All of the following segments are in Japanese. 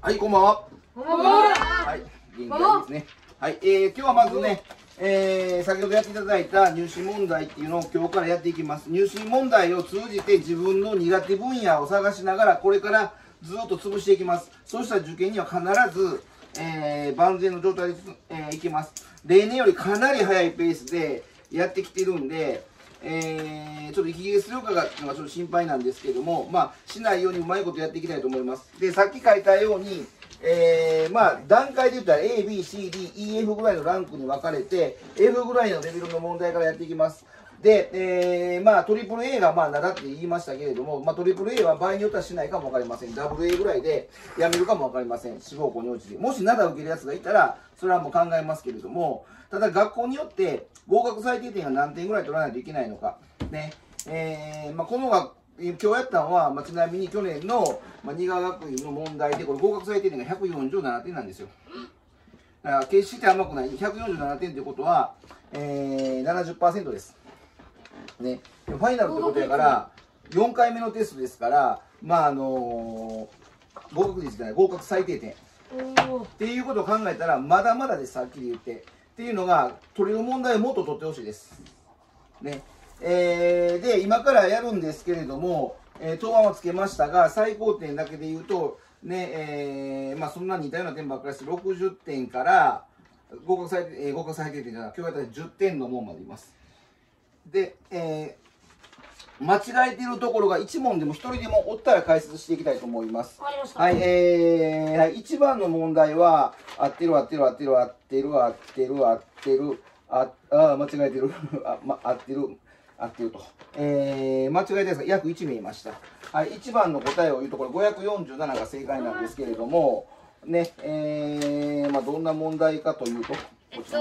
はい、こんばんは。 こんばんは。 はい、元気がいいですね。はい、今日はまずね、先ほどやっていただいた入試問題っていうのを今日からやっていきます。入試問題を通じて自分の苦手分野を探しながらこれからずっと潰していきます。そうした受験には必ず、万全の状態で、いきます。例年よりかなり早いペースでやってきてるんで、ちょっと息切れするかがちょっと心配なんですけども、まあ、しないようにうまいことやっていきたいと思います。で、さっき書いたように、まあ、段階で言ったら A、B、C、D、E、F ぐらいのランクに分かれて、F ぐらいのレベルの問題からやっていきます。で、まあ、トリプル A がまあ、灘って言いましたけれども、まあ、トリプル A は場合によってはしないかも分かりません。ダブル A ぐらいでやめるかも分かりません。志望校に落ちて。もし灘を受けるやつがいたら、それはもう考えますけれども、ただ学校によって合格最低点が何点ぐらい取らないといけないのか。ね。まあ、この今日やったのは、まあ、ちなみに去年の、まあ、仁川学院の問題で、これ合格最低点が147点なんですよ。だから決して甘くない。147点ということは、70% です。ね。ファイナルということやから、4回目のテストですから、まあ、合格率じゃない、合格最低点。っていうことを考えたら、まだまだです、はっきり言って。っていうのが、取れる問題をもっと取ってほしいです。ね。で、今からやるんですけれども、答案をつけましたが、最高点だけで言うと、ね、まあそんな似たような点ばっかりして60点から合格最低点じゃない、今日やったら10点のもんまでいます。で、間違えているところが1問でも1人でもおったら解説していきたいと思います。はい、1番の問題は、合ってる、間違えてる、合ってると。合ってると。間違えたやつが約1名いました。はい、1番の答えを言うと、これ547が正解なんですけれども、ね、まあ、どんな問題かというと、 625引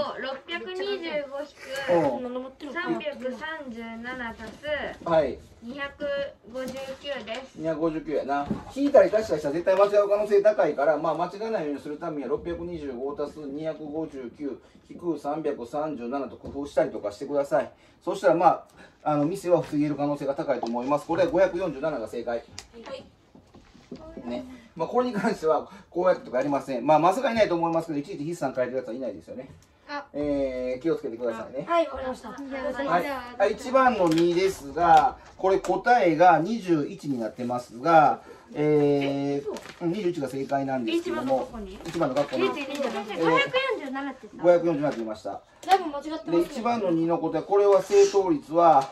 く337足すはい 259です。 259やな。引いたり足したりしたら絶対間違う可能性高いから、まあ、間違えないようにするためには625足す259引く337と工夫したりとかしてください。そしたらまあ、ミスは防げる可能性が高いと思います。これは547が正解。はいね。まあ、これに関してはこうやってとかやりません。まあ、まさかいないと思いますけど、いちいち筆算書いてるやつはいないですよね。気をつけてくださいね。 はい、わかりました。 はい、1番の2ですが、これ答えが21になってますが、21が正解なんですけども、1番の学校に 547ってさ、 547って言いました。 だいぶ間違ってますね。 で、1番の2の答え、これは正答率は、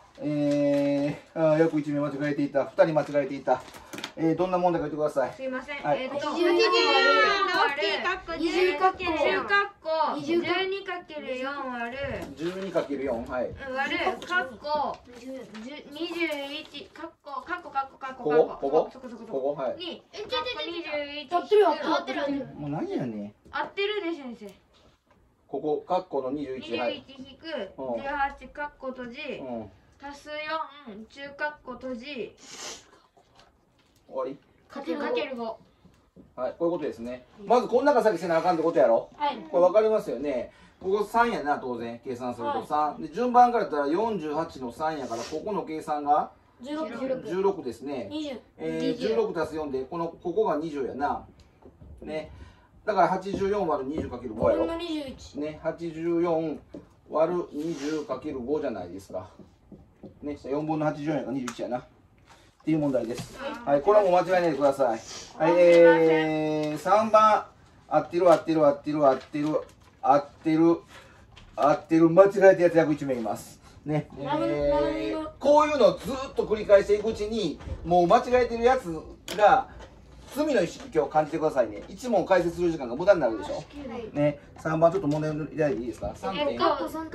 約1名間違えていた、2人間違えていた。どんな問題か言ってください。 すいません。 はい 80割る20かける12かける4割る 12×4、はい。 割るかっこ21かっこここ、はい。 に21 合ってるよ、合ってる。 もう何やねん。 合ってるで先生。 ここ、カッコの21、はい。 21引く18かっこ閉じ足す4中かっこ閉じ終わりかける5。 はい、こういうことですね。まずこん中先せなあかんってことやろ。 はい。 これ分かりますよね。ここ3やな、当然計算すると3。で順番からやったら48の3やから、ここの計算が16ですね。16足す4でここが20やな。ね。だから84割る 20×5 やろ。ね、84割る 20×5 じゃないですか。ね、4分の84やから21やな。っていう問題です。はい、これはもう間違えないでください。はい、3番、合ってる、間違えたやつ約1名います。ね、こういうのをずっと繰り返していくうちに、もう間違えてるやつが、罪の意識を感じてくださいね。1問解説する時間が無駄になるでしょ。ね、3番ちょっと問題いただいていいですか。 3.4引く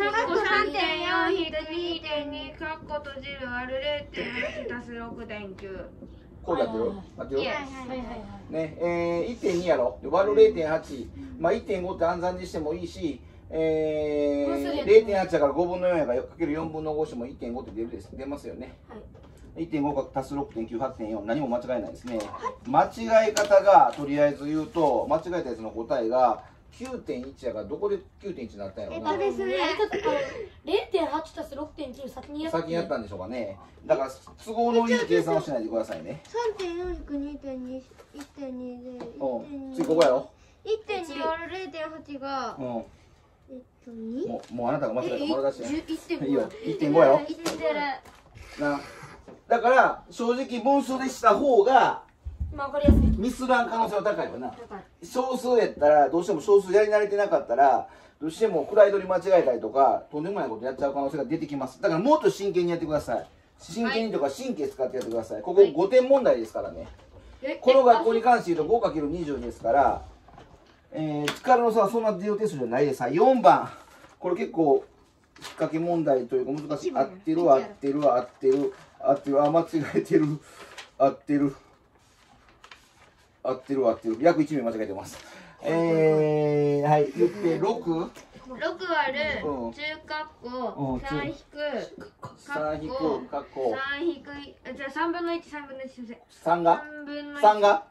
2.2 かっこ閉じる割る 0.8 足す 6.9。 こうやってる合ってるね、1.2 やろ。割る 0.8。まあ 1.5 って暗算にしてもいいし、0.8 だから5分の4やからかける4分の5しても 1.5 って出ますよね。1.5 足す 6.9、8.4、何も間違いないですね。間違い方がとりあえず言うと、間違えたやつの答えが 9.1 やから、どこで 9.1 になったんやろな。 ですね。0.8 足す 6.9 先にやったんでしょうかね。だから都合のいい計算をしないでくださいね。 3.4引く 2.2 1.2で 1.2 ここやろ。 1.2÷0.8 がうん。 2? もうあなたが間違えた。これ出して。 1.5 いいよ。1.5やろ。 1.0 な。だから正直分数でした方がまあ分かりやすい。 ミスらん可能性は高いわな。 高い。 少数やったらどうしても少数やり慣れてなかったらどうしてもフライドに間違えたりとかとんでもないことやっちゃう可能性が出てきます。だからもっと真剣にやってください。真剣にとか神経使ってやってください。ここ5点問題ですからね。この学校に関して言うと 5×20 ですから、力の差はそんなゼロテストじゃないです。4番これ結構引っ掛け問題というか難しい。合ってる合ってる合ってる合ってる、あ間違えてる合ってる合ってる合ってる、約1名間違えてます。はい、言って6 6割る中括弧3引く 3引く括弧 3引くじゃあ3分の1 3分の1先生 3が 3分の1 3が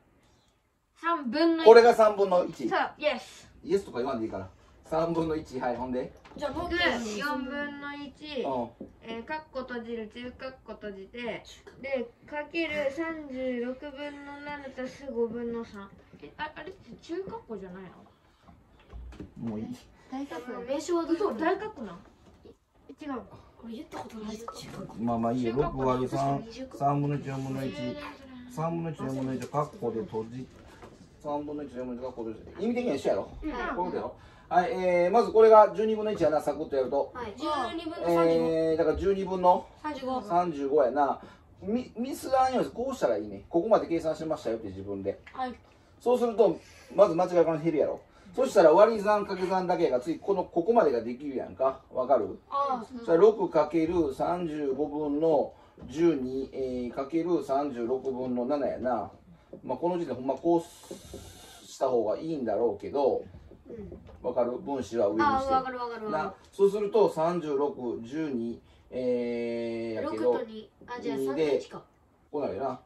3分の1 これが3分の1。 そうイエスイエスとか言わんでいいから3分の1。はい、ほんでじゃあもうで4分の1 うん括弧閉じる中括弧閉じてでかける36分の7足す5分の3。あれって中括弧じゃないの？ もういい。 大括弧名称はどうそう大括弧なの？違う。 俺言ったことないぞ。 まあまあいいよ。6割る3、3分の1、4分の1、3分の1、4分の1、カッコで閉じ、3分の1、4分の1、カッコで閉じ。意味的には一緒やろ。こういうことやろ。はい、まずこれが12分の1やな、サクッとやると。 はい、12分の35。 だから12分の 35。 35やな。ミスらんようにこうしたらいいね。ここまで計算しましたよって自分で。 はい。 そうすると、まず間違い可能性減るやろ。そしたら割り算掛け算だけが次ここまでができるやんか。わかる？ ああ、 じゃあ 6×35 分の12、かける36分の7やな。まあこの時点でほんまこうした方がいいんだろうけど、わかる？分子は上にして。 ああ、わかるわかるわかる。 そうすると36、12、やけど、 6と2。あ、じゃあ3と1か。 こうなるよな。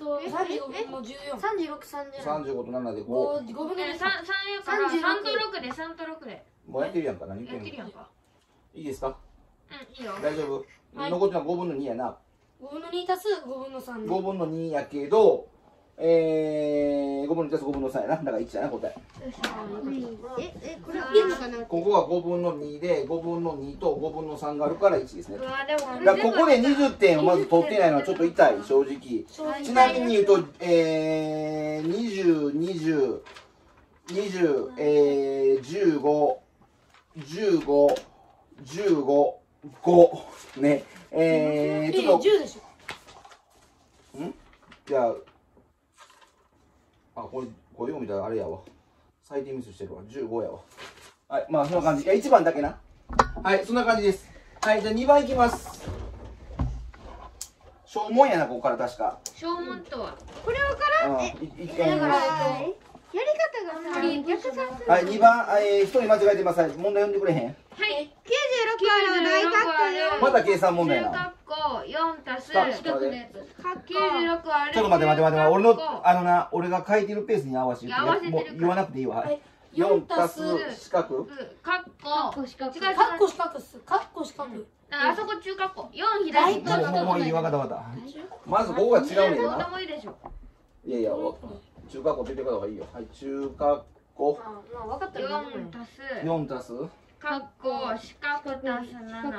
35分の14。36、3じゃない。 35と7で5。 5分の 3やから3と6で3と6でもうやってるやんか。何やってるやんか。 いいですか？ いいよ。 大丈夫？残ってるのは5分の2やな。 5分の2足す5分の3。 5分の2やけど、5分の2足す5分の3やな。だから1やな、答え。 これいいのかな？ ここが5分の2で、5分の2と5分の3があるから1ですね。 うわでもだからここで20点をまず取ってないのはちょっと痛い、正直。ちなみに言うと、20、20、20、15、15、15、5。ね。ちょっと。 10でしょ。 じゃあ、これ読みたらあれやわ。採点ミスしてるわ。15やわ。はい、まあそんな感じ。1番だけな。はい、そんな感じです。はい、じゃあ2番いきます。小問やな、ここから確か。 小問とはこれわからん。 だからやり方が逆算する。 はい、2番、1人間違えてます。問題読んでくれへん。 はい。96ある大括弧また計算問題中な。 括弧4足す四角の 96ある。 ちょっと待って待って待って、俺の、俺が書いてるペースに合わせて言って、もう言わなくていいわ。はい。4足す四角。 括弧四角。 カッコ四角っす。カッコ四角。 あそこ中括弧。4左と。 もういい、わかったわかった。まずここが違うねんどうでな。 もいいでしょ。 いやいや、中括弧出てから方がいいよ。はい、中括弧。 まあ分かったら 4足す 4足す括弧四角足す7。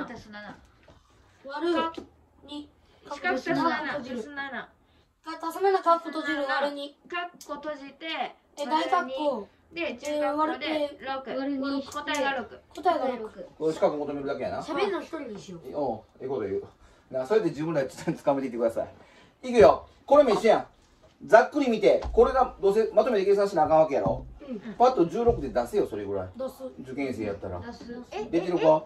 割る2。 四角足す7足す7。 足す7カッコ閉じる割る2。 括弧閉じて大括弧で中括弧で6。答えが6。 答えが6。 これ四角求めるだけやな。 喋るの一人にしよう。 おう、ええこと言う。な、それで自分らでつかめていってください。いくよ。これも一緒やん。ざっくり見て、これがどうせまとめて計算しなあかんわけやろ。パッと16で出せよ、それぐらい。受験生やったら。できるか？ はい。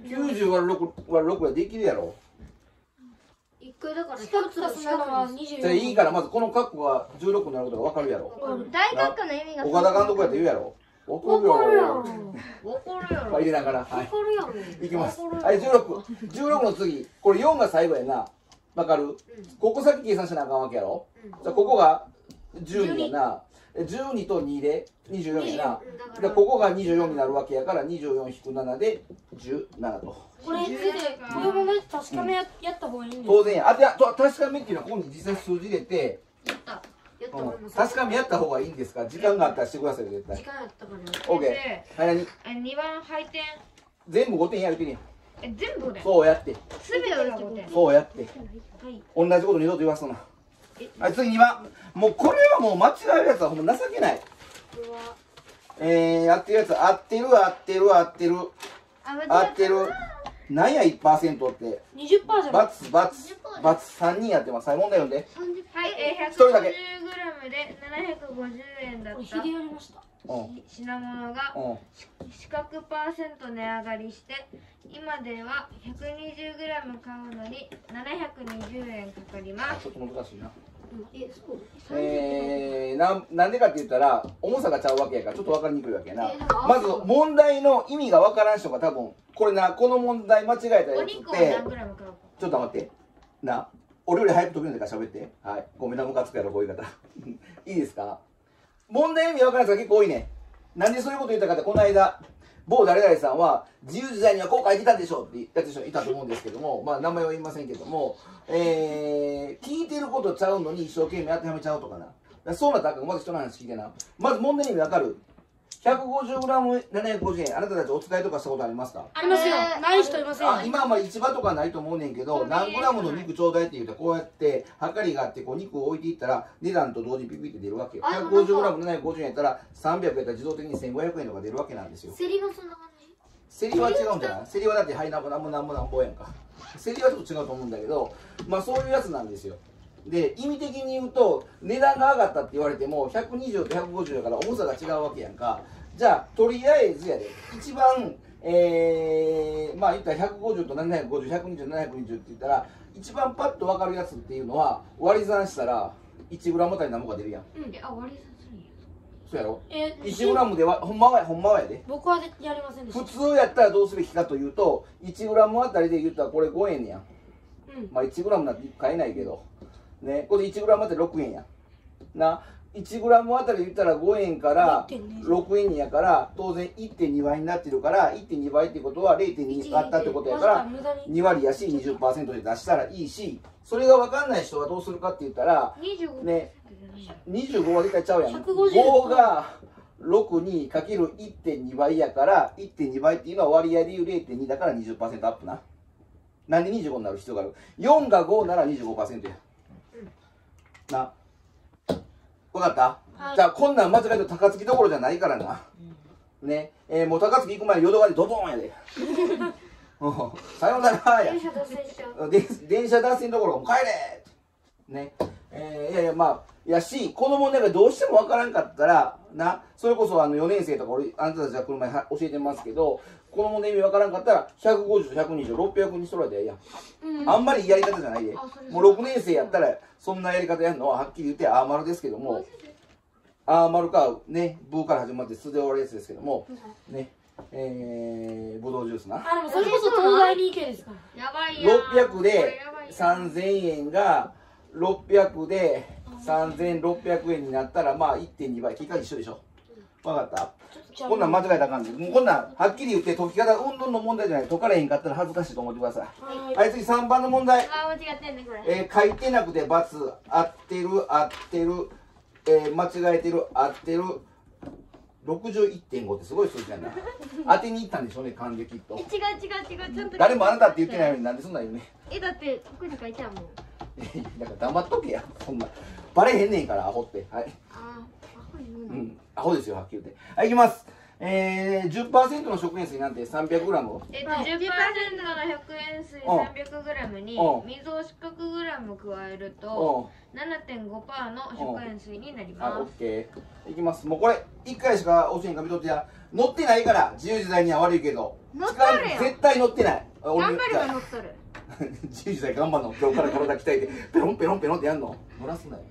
90割る6はできるやろ。 一回だから四角足す7は24。 じゃあいいから、まずこの括弧が16になることが分かるやろ。 大括弧の意味が岡田監督やって言うやろ。分かるやろ。 怒るやろ。 入れながら。はい。 怒るやろ。 いきます。はい、16の次。これ4が最後やな。わかる？ここ先計算しなあかんわけやろ。じゃあここが12やな。12と2で24やな。でここが24になるわけやから24-7で17と。 これについてこれもね確かめやった方がいいんです。 当然や。確かめっていうのはここに実際数字入れてやった。 やった方がいいます確かめやった方がいいんですか？時間があったらしてくださいよ、絶対。 時間やったから先 OK。 生はい、何？ 2番配点全部5点やるてね。 全部でそうやって。 全てが5点そうやって。 はい同じこと二度と言わすな。はい、次2番。もうこれはもう間違えるやつはほんま情けない。 これは合ってるやつ、合ってる、合ってる、合ってる、合ってる。なんや 1% って。 20%じゃないバツ、バツ、バツ、3人やってます。はい、問題読んで。 はい、 一人だけ 150g で750円だっこれひでたやりましたうん。 品物がうん。 四角パーセント値上がりして今では 120g 買うのに720円かかります。 ちょっと難しいな。 そうなんでかって言ったら重さがちゃうわけやからちょっと分かりにくいわけやな。 なんかまず問題の意味が分からん人が多分これな、この問題間違えたやつっお肉はて何 g 買うか。 ちょっと待ってな、俺より早く飛びるんだから喋って。はい、ごめんな、ムカつくやろこういう方いいですか？問題の意味分からん人が結構多いね。なんでそういうこと言ったかって、この間某誰々さんは自由自在にはこう書いてたでしょって言った人いたと思うんですけども、まあ名前は言いませんけども、聞いてることちゃうのに一生懸命当てはめちゃうとかな。だからそうなったらあかん。まず人の話聞いてな。まず問題の意味分かる？ 150g750 円、あなたたちお使いとかしたことありますか？ ありますよない人いませんよ今はまあ市場とかないと思うねんけど、何グラムの肉ちょうだいって言うとこうやってはかりがあってこう肉を置いていったら値段と同時にピピって出るわけよ。 150g750 円やったら300やったら自動的に1500円とか出るわけなんですよ。 セリもそんな感じ競りは違うんじゃない？競りはだってはいなんぼなんぼなんぼなんぼやんか。競りはちょっと違うと思うんだけど、まあそういうやつなんですよ。で意味的に言うと値段が上がったって言われても120と150やから重さが違うわけやんか。じゃあとりあえずやで一番まあ言ったら150と750、120、720って言ったら一番パッと分かるやつっていうのは割り算したら 1g あたり何もが出るやん。 割り算するんや。 そうやろ？ 1g ではほんまはやで。 僕はやりませんでした普通やったらどうすべきかというと 1g あたりで言ったらこれ5円やん。まあ 1g なんて買えないけどね、これ 1g あたり6円やな。1g あたりで言ったら5円から6円やから当然 1.2 倍になってるから 1.2 倍ってことは 0.2 あったってことやから2割やし 20% で出したらいいし、それが分かんない人はどうするかって言ったら 25% ねじゃない。 25は絶対ちゃうやん。 150 5が6にかける 1.2 倍やから 1.2 倍っていうのは割合でいう 0.2 だから 20% アップな。なんで25になる必要がある？ 4 が5なら 25% やな。分かった？じゃあこんなん間違えると高槻どころじゃないからな。ね、もう高槻行く前に淀川でドボンやで。さようならや。 電車脱線しちゃう。 電車脱線どころかもう帰れね。いやいやまあやし、この問題がどうしても分からんかったらな、それこそ4年生とか俺あなたたちは車に教えてますけど、この問題意味分からんかったら150と120、600にしとられたらいいやん。あんまりいいやり方じゃないで。もう6年生やったらそんなやり方やるのははっきり言ってあー丸ですけども、あー丸かね、ブーから始まって素で終わるやつですけどもね、ぶどうジュースな。 あでもそれこそ東大に行けですからやばいやん。 600で3000円が600で3600円になったらまあ 1.2 倍、結果一緒でしょ。分かった？こんなん間違えたらあかんで、もうこんなんはっきり言って解き方うんどんの問題じゃない、解かれへんかったら恥ずかしいと思ってください。はい、次3番の問題。 間違ってんねこれ。 書いてなくて×、合ってる合ってる、間違えてる合ってる、61.5 ってすごい数字やな。当てに行ったんでしょうね、勘できっと。 違うちゃんと。 誰もあなたって言ってないのになんでそんなん言うね。 だってここに書いてあるもん。 だから黙っとけや、そんなバレへんねんからアホって。はい、 アホ言うの。 アホですよはっきり言って。はい、いきます。10% の食塩水なんて 300g。 10% の100円水 300g に水を四角グラム加えると 7.5% の食塩水になりあ、オッます。 ケー。いきます。もうこれ1回しか教えんか見とってや。乗ってないから自由自在には悪いけど。 乗っとるやん。 絶対乗ってない。 頑張れば乗っとる。 自由自在頑張るの。今日から体鍛えてペロンペロンペロンってやんの。乗らすなよ。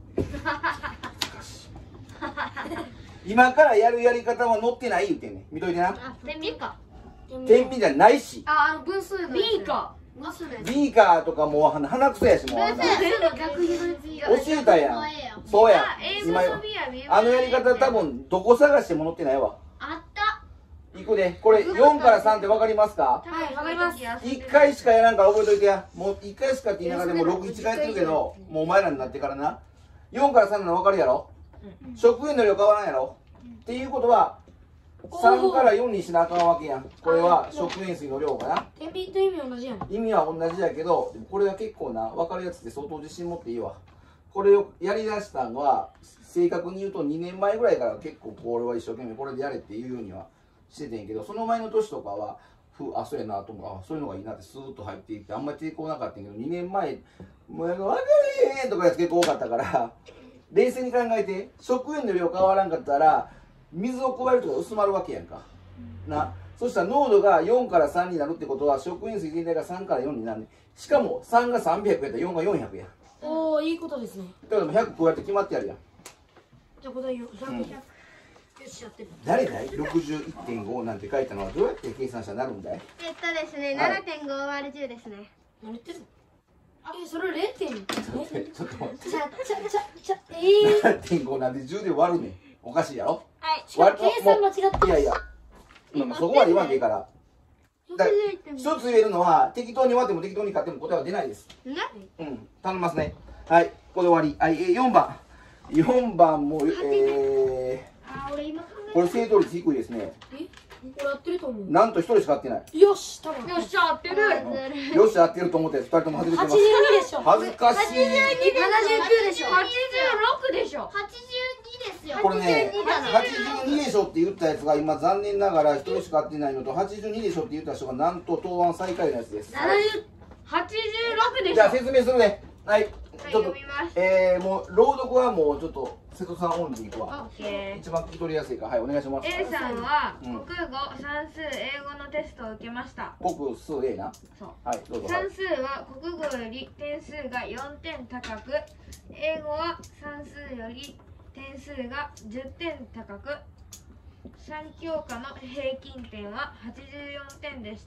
今からやるやり方は乗ってない言うてんねん。見といてな。 天秤か。 天秤じゃないし。 分数の B か。 ビーカーとかもう鼻くそやしもう。 逆比のやつ教えたやん。そうや。 英語の B は B あのやり方多分どこ探しても載ってないわ。 あったいくで。これ4から3って分かりますかはいわかります。 ？1回しかやらんから覚えといてや。もう1回しかって言いながらでも6、1回やってるけど、もうお前らになってからな。 4から3なの分かるやろ、食塩の量変わらんやろ、っていうことは3から4にしなあかんわけやん。これは食塩水の量かな。 天秤と意味同じやん。 意味は同じやけど、これは結構な分かるやつって相当自信持っていいわ。これをやりだしたのは正確に言うと2年前ぐらいから結構これは一生懸命これでやれっていうようにはしててんけど、その前の年とかはあ、そうやなと思う、あ、そういうのがいいなってスーッと入っていってあんまり抵抗なかったんやけど、2年前もう分かれへんとかやつ結構多かったから冷静に考えて、食塩の量変わらんかったら水を加えるとか薄まるわけやんかな。そしたら濃度が4から3になるってことは食塩水全体が3から4になるね。しかも3が300やったら4が400や。 おお、いいことですね。 だからもう100加えて決まってやるやん。 じゃあ答えよう。100、よし、やってる。 誰だい ?61.5 なんて書いたのはどうやって計算したらなるんだい？ ですね、 はい 7.5 割る10ですね。 何言ってるの？それ 0. 点。 ちょっと待って。 ちゃ、 7.5 なんで10で割るねん。おかしいやろ？ はい。 割計算間違っていやいや、まあそこまで言わんでいいから。だ一つ言えるのは適当に割っても適当に買っても答えは出ないです。 ね。 頼みますね。はい、これで終わり。はい、4番。4番も、 あ、俺今考これ正答率低いですね。 え、これ合ってると思う。 なんと1人しか合ってない。 よし、多分。 よっしゃ合ってる。 よし、合ってると思って2人とも外れてます。 82でしょ。 恥ずかしい。 79でしょ。 86でしょ。 82ですよ。 これね、82でしょって言ったやつが今残念ながら1人しか合ってないのと、82でしょって言った人がなんと答案最下位のやつです。 70。 86でしょ。 じゃあ説明するね。はい、ちょっと読みます。 もう朗読はもうちょっと瀬戸さんオンリーいくわ。 オッケー。 一番聞き取りやすいから、はい、お願いします。 A さんはうん国語、算数、英語のテストを受けました。 国数 A な。 そう。 はい、どうぞ。 算数は国語より点数が4点高く、英語は算数より点数が10点高く、3教科の平均点は84点でした。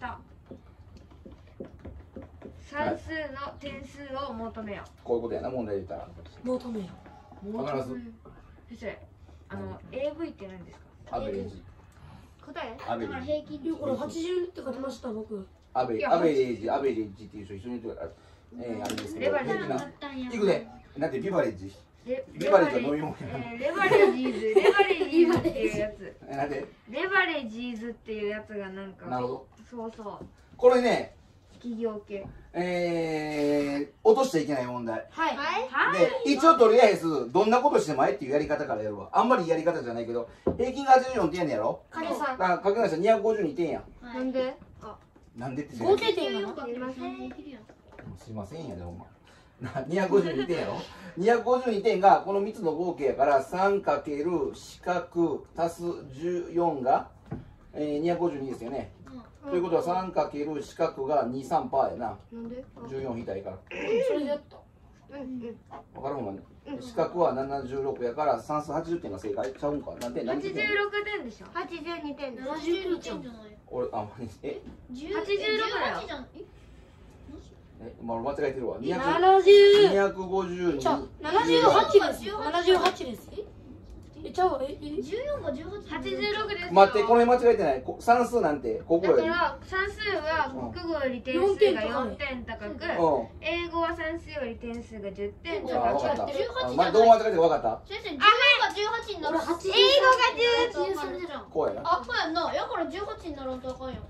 算数の点数を求めよこういうことやな、問題で言ったら。 求めよう。 わかります？ 先生、AV って何ですか？ アベレージ。 答えアベレージ。 平均う。いや、これ82って書きました、僕。 アベレージ、アベレージっていう人一緒に言ってから、あれですけど、 レバレッジ平均な。いくで。なんてビバレッジ。 レビバレッジは飲み物やな。 レバレージーズっていうやつ。 なんで？ レバレージーズっていうやつがなんか。 なるほど。 そうそう。 これね、 企業系。 落としちゃいけない問題。 はい。 はい。 で、一応とりあえず、どんなことしてもええっていうやり方からやるわ。あんまりいいやり方じゃないけど、平均が84点やろ？ 影さん。 だから、かけなしたら252点やん。 なんで？ なんでって合計点がな。 すいません。 すいませんやで、ほんま。252点やろ？ 252 点がこの3つの合計やから 3× 四角足す14が、252ですよね。ということは 3× 四角が 23% やな。 なんで？ 14引いたらいいから。 それでやった。 わかるほんまに。四角は76やから算数80点が正解ちゃうんか。何点？何点？ 86点でしょ。 82点です。 79じゃん。 俺、あ、え 86だよ。 まあ、間違えてるわ。 70。 252。 じゃあ、78です。78です。え、ちゃうわ。 14が18。 86ですよ。 待って、これ間違えてない。算数なんて、ここより。 だから算数は国語より点数が4点高く、英語は算数より点数が10点あ、 高く。 わかった。 18じゃないどう間違えてるかわかった先生、14が18になる。 俺80。 英語が13じゃん。 こうやな。 あ、そうやんな。やから18にならんとあかんよ。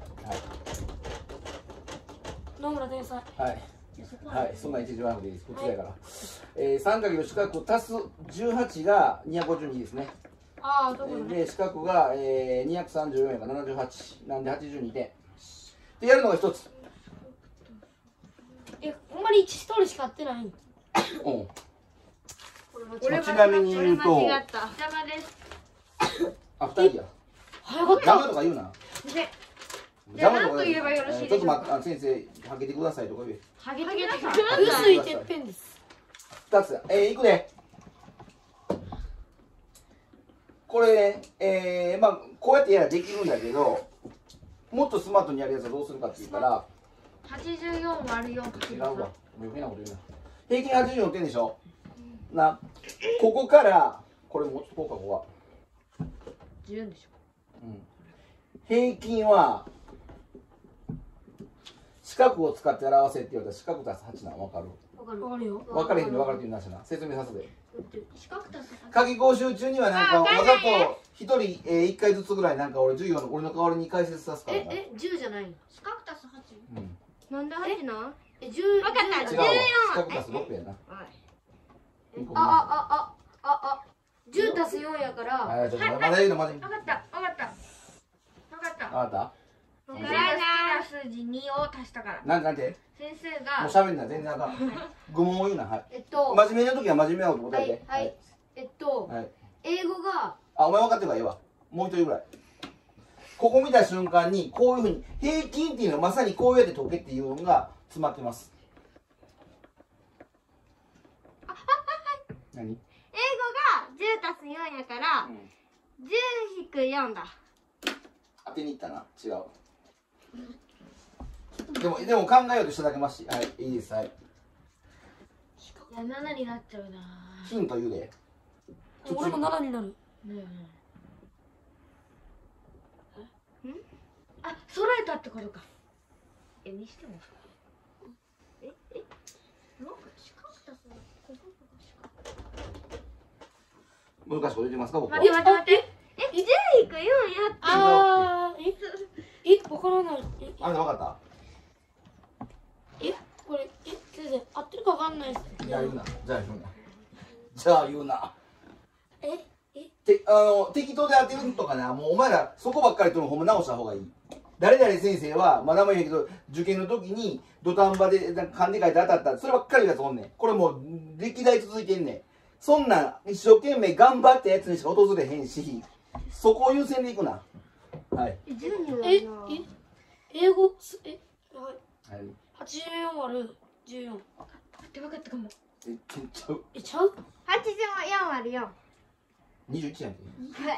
野村天才。 はい。はい、そんな一時はなくていいです。こっちだから。3× 四角足す18が252ですね。 ああ、どこだね。 で、四角が、234やから78。なんで82点。で、やるのが一つ。 ほんまに1ストーリーしか合ってない。 うん。 俺ちなみに言うと、 間違った。邪魔です。 あ、2人や。 早かっ邪魔た。 とか言うな。 で、じゃあ何ととか言えばよろしいでしょうか。 ちょっと待って、先生、はけてくださいとか言え。 ハゲてください。 薄いてっぺんです。 2つ。いくで。これ、まあ、こうやってやらできるんだけど、もっとスマートにやるやつはどうするかって言ったら、 84割る4かける違うわ。余計なこと言うな。平均84点でしょ。な、ここから、これもうちょっとこうか、ここは。 10でしょ。 平均は、四角を使って表せって言われたら四角足す8なの分かる？ わかるよ。 分かれへんで分かるって言うなしな。説明させて。 四角足す夏季講習中にはなんかわざと一人1回ずつぐらいなんか俺授業の俺の代わりに解説さすからな。 10じゃないの？ 四角足す8。 うんなんで8なん？ 10。 わかった違うわ。四角足す6やな。 10足す4やからあ、ちょっとまだ言うのまだ言うの。 わかったわかったわかった。 あなた？ 僕が好きな数字2を足したから。 なんて？ 先生もうが喋んな全然あかん。愚問を言うな。はい。真面目な時は真面目なこと答えて。 はい。 はい。 英語があ、お前分かってるからええわ。もう一人ぐらい。ここ見た瞬間にこういうふうに平均っていうのはまさにこうやって解けっていうのが詰まってます。何？ 英語が10足す4やから10引く4だ。 当てにいったな。違う。でも考えようとしただけまし。はい、いいです。はい。 いや7になっちゃうな。 ヒント言うで。 俺も7になる。 あ、揃えたってことか。にしてもなんか四角足す難しいこと言ってますか僕は。 待って10引く4やって。 わからない。 あなた分かった？ これ先生合ってるかわかんないです。 じゃあ言うな。じゃあ言うな。適当で当てるとかな、もうお前らそこばっかりとのほんま直した方がいい。誰々先生はまだもいいけど受験の時に土壇場で勘で書いて当たったそればっかりのやつおんねん。これもう歴代続いてんねん。そんなん一生懸命頑張ったやつにしか訪れへんし、そこを優先でいくな。はい。 英語はい。 84割る14。 待って分かったかも。 ちゃう。 ちゃう 84割る4。 21やんけ。 はい。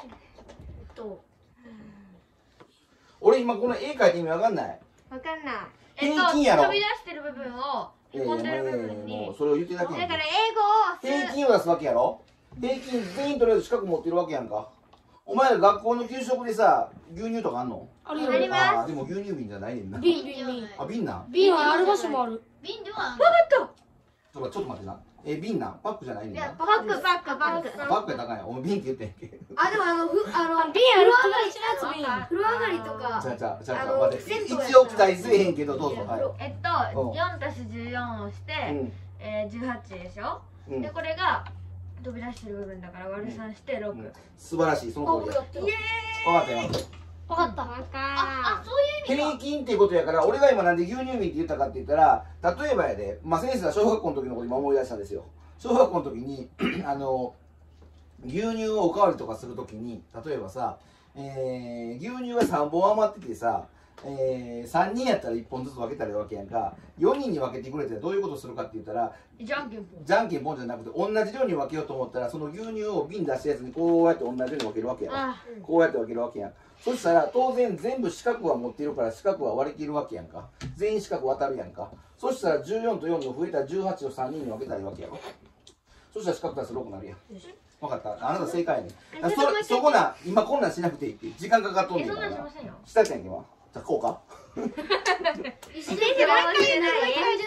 俺今この絵描いて意味わかんない。 わかんない。 平均やろ飛び出してる部分をへこんでる部分に。 もうそれを言ってだけやんけ。 だから英語を平均を出すわけやろ。平均全員とりあえず資格持ってるわけやんか。お前ら学校の給食でさ牛乳とかあんの？ あるよ。 あります。 でも牛乳瓶じゃないねんな。 瓶。 あ、瓶なん？ 瓶はある場所もある。 瓶ではちょっと待ってな。瓶なん？パックじゃないねんな。 パック。 パックやったかんや。お前瓶って言ってんけ。 あ、でも瓶ある友達のやつ瓶。 風呂上がりとか。 じゃあ待って。一応期待せえへんけどどうぞ。はい。 4たす14をして18でしょ。でこれが飛び出してる部分だから割る3して6。 素晴らしい。その通りや。分かったよ。 わかった。 そういう意味平均っていうことやから、俺が今なんで牛乳瓶って言ったかって言ったら、例えばやで、先生は小学校の時のこと今思い出したんですよ。小学校の時に牛乳をおかわりとかする時に、例えばさ、牛乳が3本余っててさ、3人やったら1本ずつ分けたらいいわけやんか。4人に分けてくれたらどういうことするかって言ったら、 じゃんけんぽん。 じゃんけんぽんじゃなくて同じ量に分けようと思ったら、その牛乳を瓶出したやつにこうやって同じように分けるわけやん。こうやって分けるわけやん。そしたら当然全部四角は持ってるから四角は割り切るわけやんか。全員四角渡るやんか。そしたら14と4の増えた18を3人に分けたらいいわけやろ。そしたら四角足す6になるやん。分かった。あなた正解やねん。そこな、今こんなんしなくていいって。時間かかっとんねんそんからな。 なんしませんよ。 したじゃんけ今。じゃあこうか。 先生は忘れない。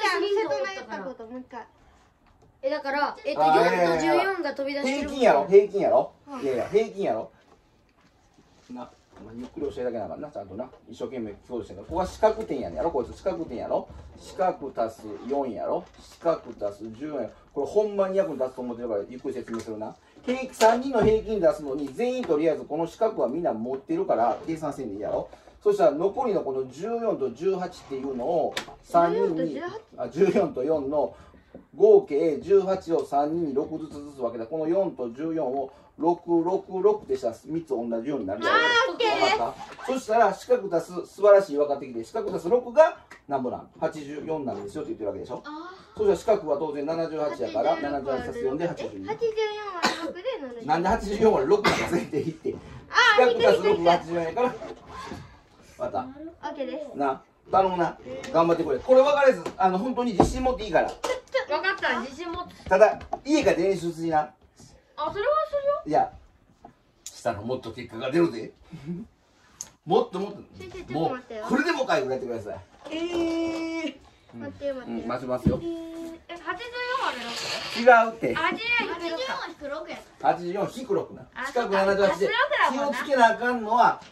だから4と14が飛び出してる。 平均やろ。平均やろ。いやいや平均やろ。な、ゆっくり教えだけなあかんな、ちゃんとな。一生懸命聞こうとしてんから。ここは四角点やねんやろ。こいつ四角点やろ。四角足す4やろ。四角足す14やろ。これほんまに役に立つと思ってるからゆっくり説明するな。3人の平均出すのに全員とりあえずこの四角はみんな持ってるから計算せんでいいやろ。そしたら残りのこの14と18っていうのを3人に14と4の合計18を3人に6ずつ分けたこの4と14を666ってしたら3つ同じようになるやろ。分かった？そしたら四角足す素晴らしい分かってきて四角足す6が何ぼなん84なんですよって言ってるわけでしょ。そしたら四角は当然78やから78足す4で82。 84は6で70。 なんで84は6がついていって四角足す6が84やからまた OK です。 な頼むな頑張ってくれ。これ分かれず本当に自信持っていいから。 分かった。自信持って。 ただ家が練習しな。 あ、それはするよ。 いやしたらもっと結果が出るで。もっともっと先生ちょっとも待ってようこれでもかいぐらいやってください。 うん待って待って。 待ちますよ。 84あるの？ 違うって。 84引く 84 か。 は引く6や。 84引く6な。 あ近くそうか 78であ気をそうだもんなつけなあかんのは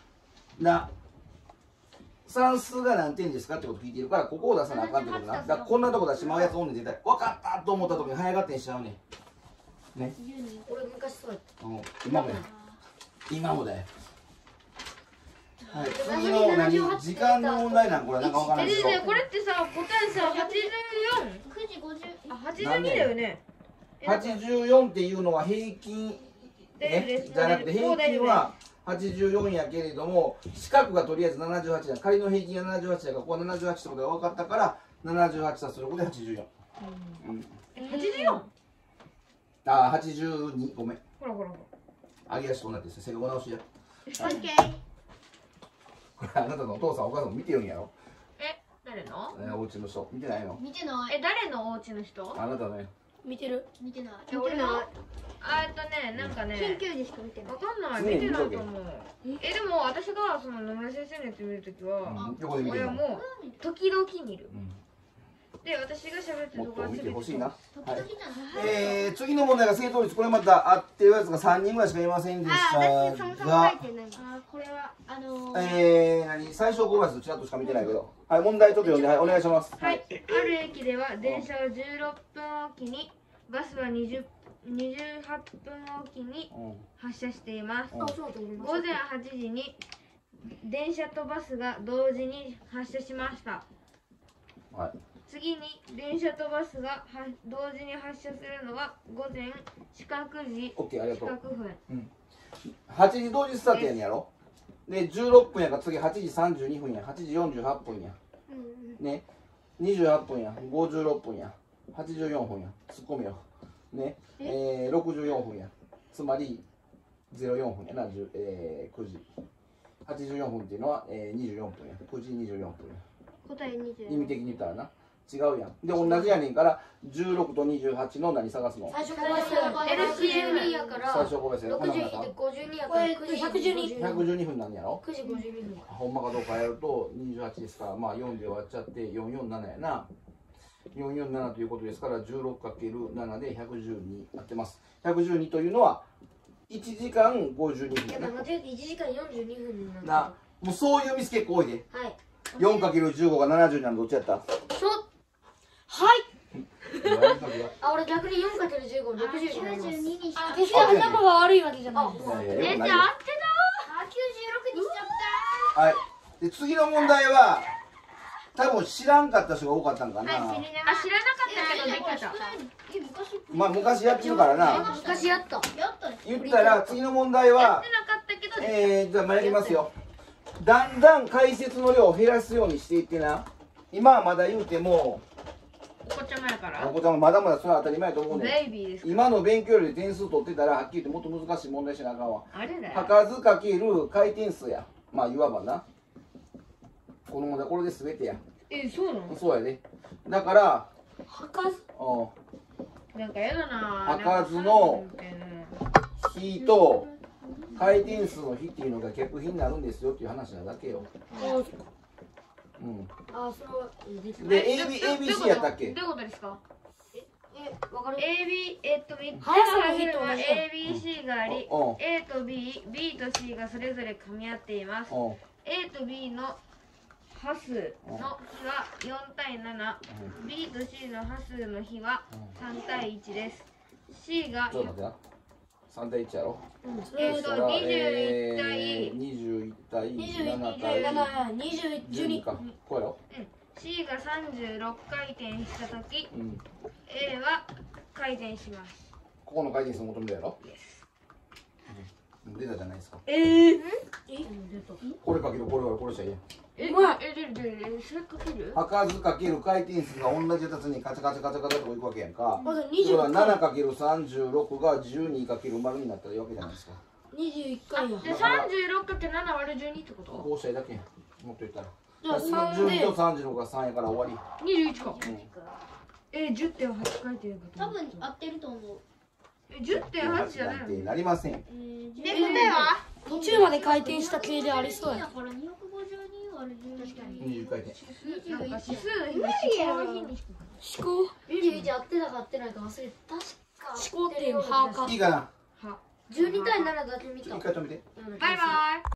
算数が何点ですかってこと聞いてるから、ここを出さなあかんってことな。だからこんなとこ出してまうやつおんねん絶対。分かったと思った時に早合点しちゃうねん。ね。 俺昔そうやった。 今もや。今もだよ。はい、次の何時間の問題なんこれなんかわからないけど。 これってさ、答えさ、84。 9時50。 あ、82だよね。 84っていうのは平均じゃなくて平均は84やけれども四角がとりあえず78だ。仮の平均が78だからここは78ってことが分かったから78足す6で84。 84。 ああ82ごめん。 ほらほらほら。 上げ足となって正確直しや。 オッケー。 これあなたのお父さんお母さんも見てるんやろ。 誰の？ お家の人見てないの？ 見てない。 誰のお家の人？ あなたね。 見てる？ 見てない。 俺の？なんかね。 緊急でしか見てない。 わかんない。見てないと思う。でも私がその野村先生のやつ見るときは、 横で見てるの。 俺はもう時々見る。 うんで、私が喋ってるとこはもっと見てほしいな。 時々じゃない。 次の問題が正答率これまた合ってるやつが3人ぐらいしかいませんでした私そもそもが書いてない。これは最小公倍数ちらっとしか見てないけど、はい、問題ちょっと読んで、はい、お願いします。 はい、ある駅では電車は16分おきに、バスは28分おきに発車しています。 うんあ、そうだと思います。 午前8時に電車とバスが同時に発車しました。 はい、 次に電車とバスが同時に発車するのは午前四角時 OK、ありが四とう。 角分。 8時同時スタートやねやろ。で、16分やから次8時32分や、8時48分や。ね、28分や、56分や、84分や、突っ込めよ。ね、64分や。つまり04分やな、9時。84分っていうのは、24分や。9時24分や。 答え20。 意味的に言ったらな。違うやん。で、同じやねんから、16と28の何探すの？ 最初小林や62やから最初小林やろ。 60引いて52やから112 112分なんやろ。 9時52分。 ほんまかどうかやると28ですから、まあ4で割っちゃって447やな。447ということですから 16×7 で112合ってます。112というのは1時間52分やな。 間違えて1時間42分なんだ。 な、もうそういうミス結構多いで。 はい。 4×15 が70なんどっちやった？ はいあ、俺逆に 4×15、60になります。 92にした。 決して頭が悪いわけじゃないです。 いやいやよくないよ 96にしちゃっはい。で次の問題は多分知らんかった人が多かったんかな。 た。知らなかったけどできた。 まあ昔やってるからな。 昔やった。 やったね。 言ったら次の問題はやってなかったけどできた。 じゃあ参りますよ。だんだん解説の量を減らすようにしていってな。今はまだ言うてもお子ちゃまやからお子ちゃんもまだまだそれは当たり前やと思うねん。 ベイビーですから。 今の勉強より点数取ってたらはっきり言ってもっと難しい問題しなあかんわ。 あれだよ。 数かける回転数や。まあいわばな。この問題これで全てや。 そうなの？ そうやで。だから測る。 なんかやだな。 開かずの比と回転数の比っていうのが逆比になるんですよっていう話なだけよ。 あ、それはできない。 で ABC やったっけ？ どういうことですか？ わかる？ AB、3つの速さの比と同じ ABC があり、A と B、B と C がそれぞれ噛み合っています。A と B の波数の比は4対7、B と C の波数の比は3対1です。C がちょっと待ってな。3対1やろ。 21対 21対 21 7対 21、 12 12 か。こうやろ。 C が36回転したとき、A は回転します。 ここの回転数求めるやろ。出たじゃないですか。これかけるこれはこれじゃいいや。 それかける？ 測数かける回転数が同じやつにカチャカチャカチャカチャといくわけやんか。 まずそれは 20 7×36 が 12×0 になったらいいわけじゃないですか。 21回や。 で、36かけ7割る12ってこと？ こうしたいだけやん。もっと言ったら。 じゃあ3 12 でと36が3やから終わり。 21か。10.8回転か多分合ってると思う。 10.8じゃないの？ なんてなりません。 で、 答えは途中まで回転した系でありそうや。 だから252割る12。 20回転。 なんか指数の日が思考の日にしか思考21合ってたか合ってないか忘れて、確か思考っていうのはかいいかな。 12対7だけ見た。 一回止めて。 バイバイ。